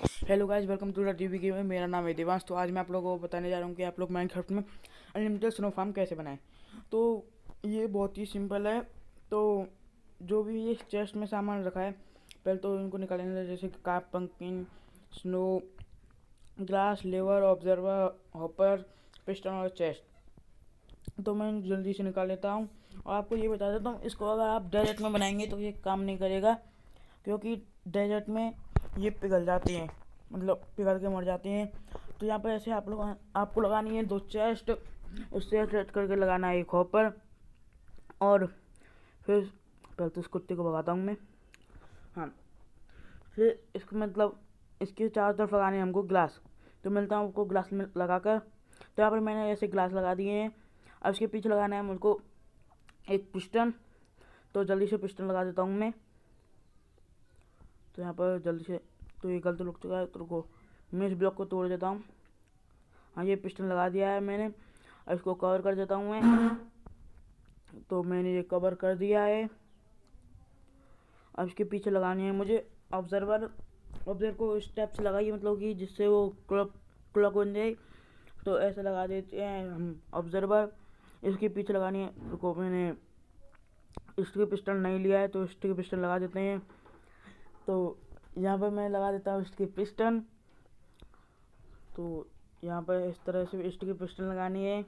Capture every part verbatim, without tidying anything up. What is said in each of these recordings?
Hello guys, welcome to the TV game. मेरा नाम है देवांश। तो आज मैं आप लोगों को बताने जा रहा हूँ कि आप लोग माइनक्राफ्ट में अनलिमिटेड स्नो फार्म कैसे बनाएं। तो ये बहुत ही सिंपल है। तो जो भी ये चेस्ट में सामान रखा है, पहले तो इनको निकालेंगे, जैसे कि carpet, pumpkin, snow glass, lever, observer, hopper, piston और चेस्ट। तो मैं जल्दी से निकाल लेता हूँ और आपको ये बता देता हूँ, इसको अगर आप डेजर्ट में बनाएंगे तो ये काम नहीं करेगा, क्योंकि डेजर्ट में ये पिघल जाती हैं, मतलब पिघल के मर जाती हैं। तो यहाँ पर ऐसे आप लोग आपको लगानी है दो चेस्ट, उससे सेट करके लगाना है एक हॉपर, और फिर पहले तो इस कुत्ते को भगाता हूँ मैं। हाँ, फिर इसको मतलब इसके चारों तरफ लगाने हैं हमको ग्लास। तो मिलता हूँ आपको ग्लास में लगाकर। तो यहाँ पर मैंने ऐसे ग्लास लगा दिए हैं। अब इसके पीछे लगाना है मुझको एक पिस्टन। तो जल्दी से पिस्टन लगा देता हूँ मैं। तो यहाँ पर जल्दी से, तो ये गलत लग चुका है, तो रुको मैं इस ब्लॉक को तोड़ देता हूँ। हाँ, ये पिस्टन लगा दिया है मैंने। अब इसको कवर कर देता हूँ मैं। तो मैंने ये कवर कर दिया है। अब इसके पीछे लगानी है मुझे ऑब्जर्वर। ऑब्जर्वर को इस टाइप से लगाइए, मतलब कि जिससे वो क्लॉक क्लॉक बन जाए। तो ऐसे लगा देते हैं हम ऑब्जर्वर। इसके पीछे लगानी है, रुको मैंने स्टिक पिस्टन नहीं लिया है, तो स्टिक पिस्टन लगा देते हैं। तो यहाँ पर मैं लगा देता हूँ स्टिक पिस्टन। तो यहाँ पर इस तरह से स्टिक पिस्टन लगानी है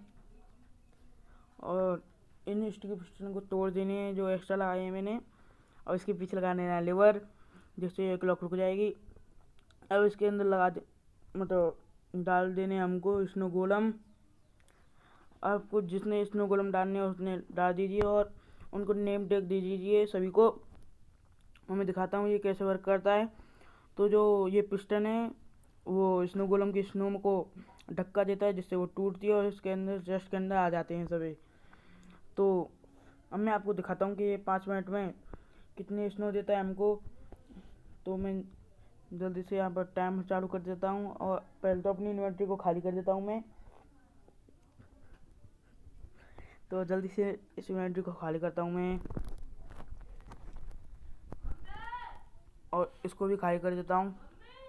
और इन स्टिक पिस्टन को तोड़ देने हैं जो एक्स्ट्रा लगाए हैं मैंने। और इसके पीछे लगाने है लीवर, जिससे एक क्लॉक रुक जाएगी। अब इसके अंदर लगा दे, मतलब डाल देने हमको स्नो गोलम। आपको जिसने स्नो गोलम डालने है उसने डाल दीजिए और उनको नेम टैग दे दीजिए सभी को। और मैं दिखाता हूँ ये कैसे वर्क करता है। तो जो ये पिस्टन है वो स्नो गोलम की स्नो को धक्का देता है, जिससे वो टूटती है और इसके अंदर जस्ट के अंदर आ जाते हैं सभी। तो अब मैं आपको दिखाता हूँ कि ये पाँच मिनट में कितनी स्नो देता है हमको। तो मैं जल्दी से यहाँ पर टाइम चालू कर देता हूँ और पहले तो अपनी इन्वेंटरी को खाली कर देता हूँ मैं। तो जल्दी से इस इन्वेंटरी को खाली करता हूँ मैं और इसको भी खाली कर देता हूँ।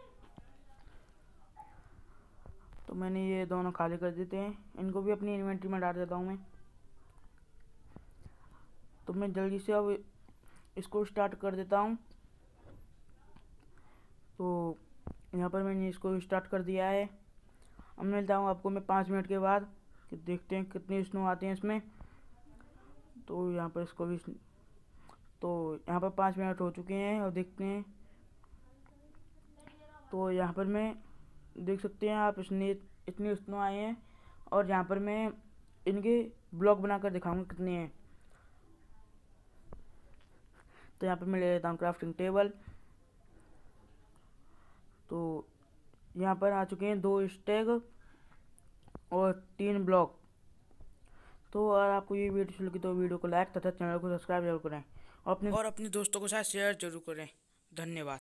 तो मैंने ये दोनों खाली कर देते हैं, इनको भी अपनी इन्वेंटरी में डाल देता हूँ मैं। तो मैं जल्दी से अब इसको स्टार्ट कर देता हूँ। तो यहाँ पर मैंने इसको स्टार्ट कर दिया है। अब मिलता हूँ आपको मैं पाँच मिनट के बाद, कि देखते हैं कितनी स्नो आती हैं इसमें। तो यहाँ पर इसको भी, तो यहाँ पर पाँच मिनट हो चुके हैं और देखते हैं। तो यहाँ पर मैं देख सकते हैं आप, इसने इतनी स्नो आए हैं। और यहाँ पर मैं इनके ब्लॉक बनाकर दिखाऊंगा कितने हैं। तो यहाँ पर मैं ले लेता हूँ क्राफ्टिंग टेबल। तो यहाँ पर आ चुके हैं दो स्टैग और तीन ब्लॉक। तो अगर आपको ये वीडियो अच्छी लगी तो वीडियो को लाइक तथा चैनल को सब्सक्राइब जरूर करें और अपने और अपने दोस्तों के साथ शेयर जरूर करें। धन्यवाद।